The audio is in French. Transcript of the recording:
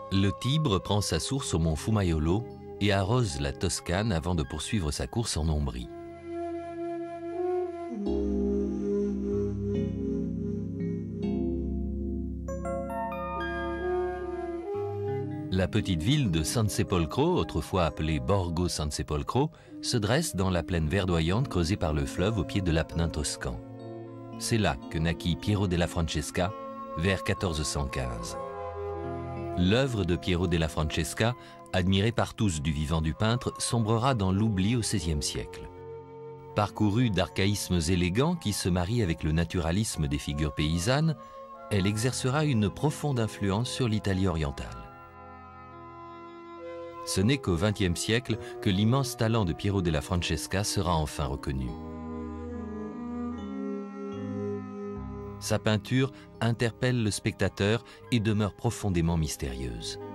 Le Tibre prend sa source au mont Fumaiolo et arrose la Toscane avant de poursuivre sa course en Ombrie. La petite ville de San Sepolcro, autrefois appelée Borgo San Sepolcro, se dresse dans la plaine verdoyante creusée par le fleuve au pied de l'Apennin toscan. C'est là que naquit Piero della Francesca, vers 1415. L'œuvre de Piero della Francesca, admirée par tous du vivant du peintre, sombrera dans l'oubli au XVIe siècle. Parcourue d'archaïsmes élégants qui se marient avec le naturalisme des figures paysannes, elle exercera une profonde influence sur l'Italie orientale. Ce n'est qu'au XXe siècle que l'immense talent de Piero della Francesca sera enfin reconnu. Sa peinture interpelle le spectateur et demeure profondément mystérieuse.